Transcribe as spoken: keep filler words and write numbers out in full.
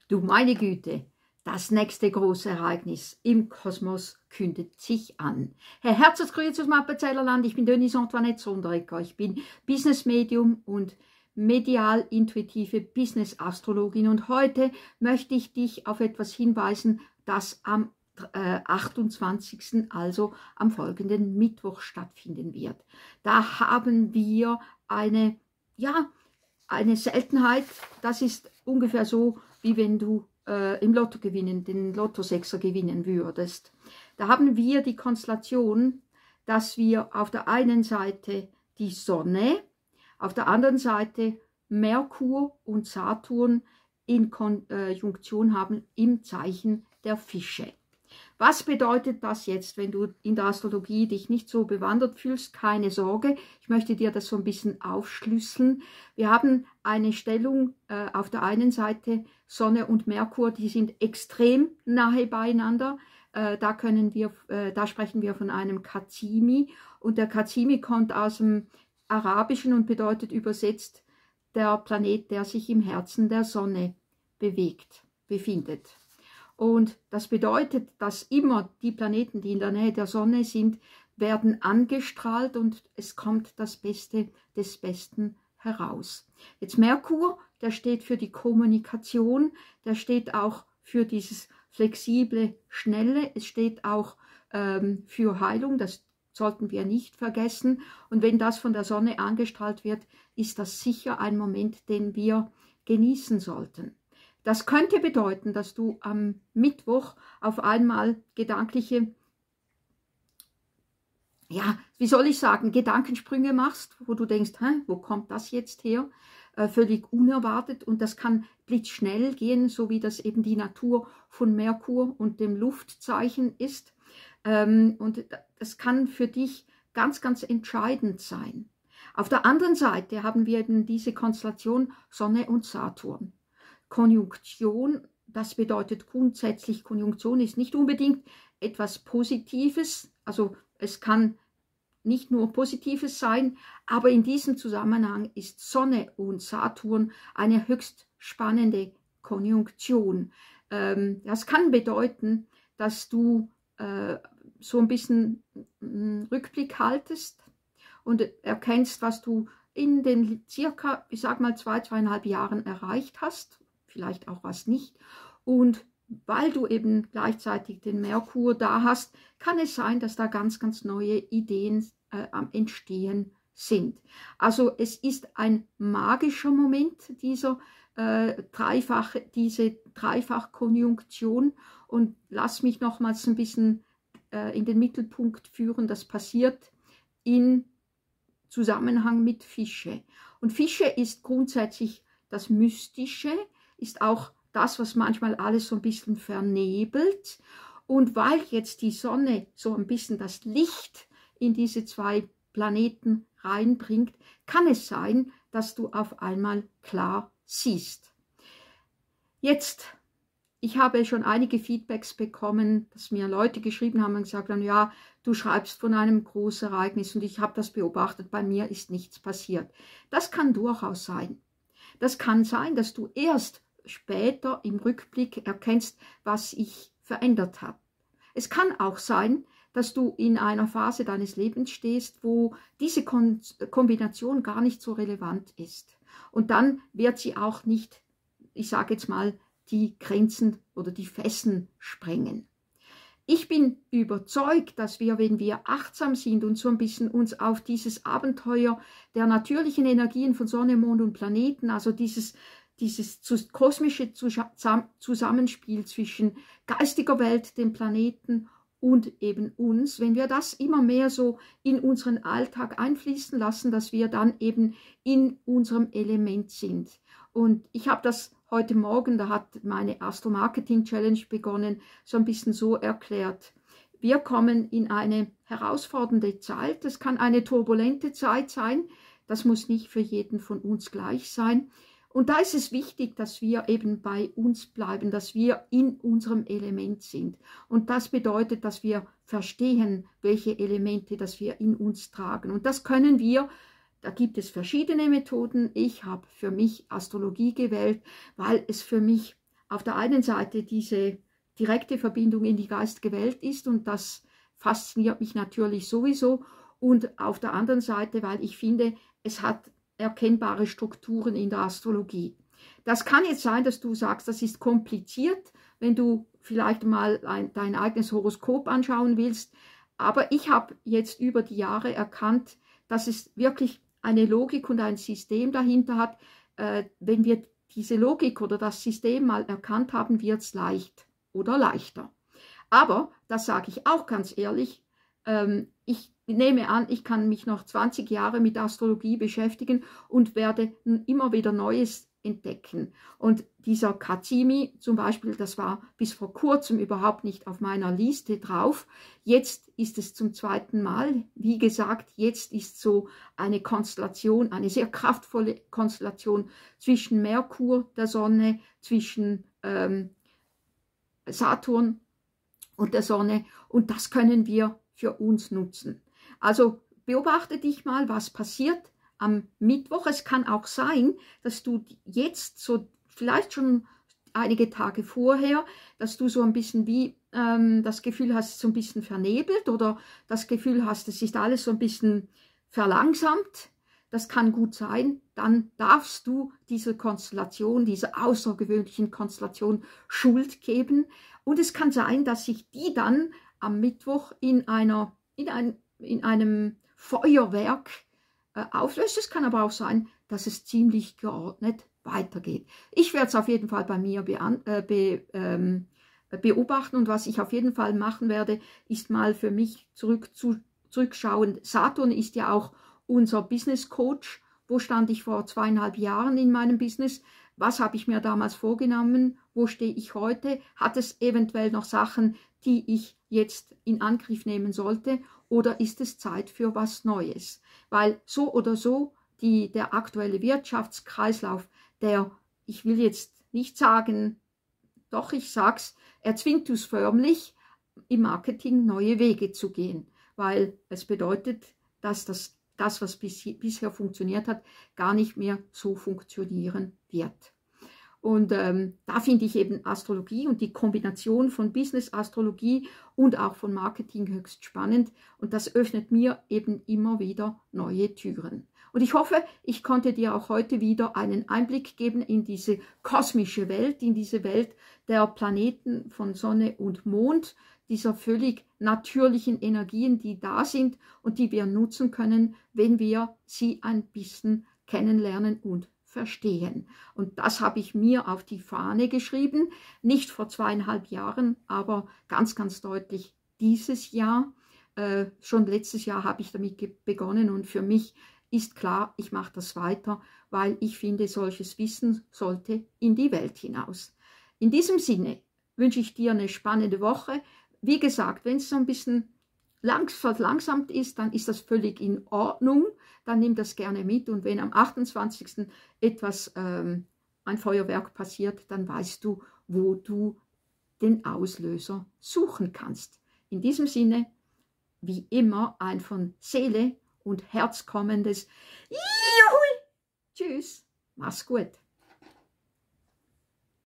Du meine Güte, das nächste große Ereignis im Kosmos kündet sich an. Herr Herzensgrüße aus dem Appenzellerland, ich bin Denise Antoinette Sonderegger, ich bin Business Medium und medial-intuitive Business-Astrologin und heute möchte ich dich auf etwas hinweisen, das am äh, achtundzwanzigsten, also am folgenden Mittwoch stattfinden wird. Da haben wir eine, ja, eine Seltenheit, das ist ungefähr so, wie wenn du äh, im Lotto gewinnen, den Lottosechser gewinnen würdest. Da haben wir die Konstellation, dass wir auf der einen Seite die Sonne, auf der anderen Seite Merkur und Saturn in Konjunktion haben im Zeichen der Fische. Was bedeutet das jetzt, wenn du in der Astrologie dich nicht so bewandert fühlst? Keine Sorge, ich möchte dir das so ein bisschen aufschlüsseln. Wir haben eine Stellung äh, auf der einen Seite Sonne und Merkur, die sind extrem nahe beieinander. Äh, da, können wir, äh, da sprechen wir von einem Kazimi und der Kazimi kommt aus dem Arabischen und bedeutet übersetzt der Planet, der sich im Herzen der Sonne bewegt, befindet. Und das bedeutet, dass immer die Planeten, die in der Nähe der Sonne sind, werden angestrahlt und es kommt das Beste des Besten heraus. Jetzt Merkur, der steht für die Kommunikation, der steht auch für dieses flexible, schnelle, es steht auch ähm, für Heilung, das sollten wir nicht vergessen. Und wenn das von der Sonne angestrahlt wird, ist das sicher ein Moment, den wir genießen sollten. Das könnte bedeuten, dass du am Mittwoch auf einmal gedankliche, ja, wie soll ich sagen, Gedankensprünge machst, wo du denkst, hä, wo kommt das jetzt her? Äh, völlig unerwartet und das kann blitzschnell gehen, so wie das eben die Natur von Merkur und dem Luftzeichen ist. Ähm, und das kann für dich ganz, ganz entscheidend sein. Auf der anderen Seite haben wir eben diese Konstellation Sonne und Saturn. Konjunktion, das bedeutet grundsätzlich, Konjunktion ist nicht unbedingt etwas Positives, also es kann nicht nur Positives sein, aber in diesem Zusammenhang ist Sonne und Saturn eine höchst spannende Konjunktion. Ähm, das kann bedeuten, dass du äh, so ein bisschen einen Rückblick haltest und erkennst, was du in den circa, ich sag mal, zwei, zweieinhalb Jahren erreicht hast, vielleicht auch was nicht. Und weil du eben gleichzeitig den Merkur da hast, kann es sein, dass da ganz, ganz neue Ideen äh, am Entstehen sind. Also es ist ein magischer Moment, dieser äh, dreifache, diese Dreifachkonjunktion. Und lass mich nochmals ein bisschen äh, in den Mittelpunkt führen, das passiert in Zusammenhang mit Fische. Und Fische ist grundsätzlich das Mystische, ist auch das, was manchmal alles so ein bisschen vernebelt. Und weil jetzt die Sonne so ein bisschen das Licht in diese zwei Planeten reinbringt, kann es sein, dass du auf einmal klar siehst. Jetzt, ich habe schon einige Feedbacks bekommen, dass mir Leute geschrieben haben und gesagt haben, ja, du schreibst von einem großen Ereignis und ich habe das beobachtet, bei mir ist nichts passiert. Das kann durchaus sein. Das kann sein, dass du erst später im Rückblick erkennst, was sich verändert hat. Es kann auch sein, dass du in einer Phase deines Lebens stehst, wo diese Kon Kombination gar nicht so relevant ist. Und dann wird sie auch nicht, ich sage jetzt mal, die Grenzen oder die Fesseln sprengen. Ich bin überzeugt, dass wir, wenn wir achtsam sind und so ein bisschen uns auf dieses Abenteuer der natürlichen Energien von Sonne, Mond und Planeten, also dieses dieses kosmische Zusammenspiel zwischen geistiger Welt, dem Planeten und eben uns, wenn wir das immer mehr so in unseren Alltag einfließen lassen, dass wir dann eben in unserem Element sind. Und ich habe das heute Morgen, da hat meine Astro-Marketing-Challenge begonnen, so ein bisschen so erklärt. Wir kommen in eine herausfordernde Zeit, das kann eine turbulente Zeit sein, das muss nicht für jeden von uns gleich sein. Und da ist es wichtig, dass wir eben bei uns bleiben, dass wir in unserem Element sind. Und das bedeutet, dass wir verstehen, welche Elemente, dass wir in uns tragen. Und das können wir, da gibt es verschiedene Methoden. Ich habe für mich Astrologie gewählt, weil es für mich auf der einen Seite diese direkte Verbindung in die geistige Welt ist und das fasziniert mich natürlich sowieso und auf der anderen Seite, weil ich finde, es hat erkennbare Strukturen in der Astrologie. Das kann jetzt sein, dass du sagst, das ist kompliziert, wenn du vielleicht mal ein, dein eigenes Horoskop anschauen willst, aber ich habe jetzt über die Jahre erkannt, dass es wirklich eine Logik und ein System dahinter hat. Äh, wenn wir diese Logik oder das System mal erkannt haben, wird es leicht oder leichter. Aber, das sage ich auch ganz ehrlich, ähm, ich nehme an, ich kann mich noch zwanzig Jahre mit Astrologie beschäftigen und werde immer wieder Neues entdecken. Und dieser Kazimi zum Beispiel, das war bis vor kurzem überhaupt nicht auf meiner Liste drauf. Jetzt ist es zum zweiten Mal. Wie gesagt, jetzt ist so eine Konstellation, eine sehr kraftvolle Konstellation zwischen Merkur, der Sonne, zwischen ähm, Saturn und der Sonne. Und das können wir für uns nutzen. Also beobachte dich mal, was passiert am Mittwoch. Es kann auch sein, dass du jetzt so vielleicht schon einige Tage vorher, dass du so ein bisschen wie ähm, das Gefühl hast, so ein bisschen vernebelt oder das Gefühl hast, es ist alles so ein bisschen verlangsamt. Das kann gut sein. Dann darfst du dieser Konstellation, dieser außergewöhnlichen Konstellation Schuld geben. Und es kann sein, dass sich die dann am Mittwoch in, einer, in, ein, in einem Feuerwerk äh, auflöst. Es kann aber auch sein, dass es ziemlich geordnet weitergeht. Ich werde es auf jeden Fall bei mir äh, be, ähm, beobachten und was ich auf jeden Fall machen werde, ist mal für mich zurück zu, zurückschauen. Saturn ist ja auch unser Business Coach. Wo stand ich vor zweieinhalb Jahren in meinem Business? Was habe ich mir damals vorgenommen? Wo stehe ich heute? Hat es eventuell noch Sachen, die ich jetzt in Angriff nehmen sollte? Oder ist es Zeit für was Neues? Weil so oder so die, der aktuelle Wirtschaftskreislauf, der, ich will jetzt nicht sagen, doch ich sag's, er zwingt uns förmlich, im Marketing neue Wege zu gehen. Weil es bedeutet, dass das das, was bis, bisher funktioniert hat, gar nicht mehr so funktionieren wird. Und ähm, da finde ich eben Astrologie und die Kombination von Business-Astrologie und auch von Marketing höchst spannend. Und das öffnet mir eben immer wieder neue Türen. Und ich hoffe, ich konnte dir auch heute wieder einen Einblick geben in diese kosmische Welt, in diese Welt der Planeten von Sonne und Mond, dieser völlig natürlichen Energien, die da sind und die wir nutzen können, wenn wir sie ein bisschen kennenlernen und verstehen. Und das habe ich mir auf die Fahne geschrieben, nicht vor zweieinhalb Jahren, aber ganz, ganz deutlich dieses Jahr. Äh, schon letztes Jahr habe ich damit begonnen und für mich ist klar, ich mache das weiter, weil ich finde, solches Wissen sollte in die Welt hinaus. In diesem Sinne wünsche ich dir eine spannende Woche. Wie gesagt, wenn es so ein bisschen langs verlangsamt ist, dann ist das völlig in Ordnung. Dann nimm das gerne mit. Und wenn am achtundzwanzigsten etwas, ähm, ein Feuerwerk passiert, dann weißt du, wo du den Auslöser suchen kannst. In diesem Sinne, wie immer, ein von Seele und Herz kommendes Juhui! Tschüss, mach's gut.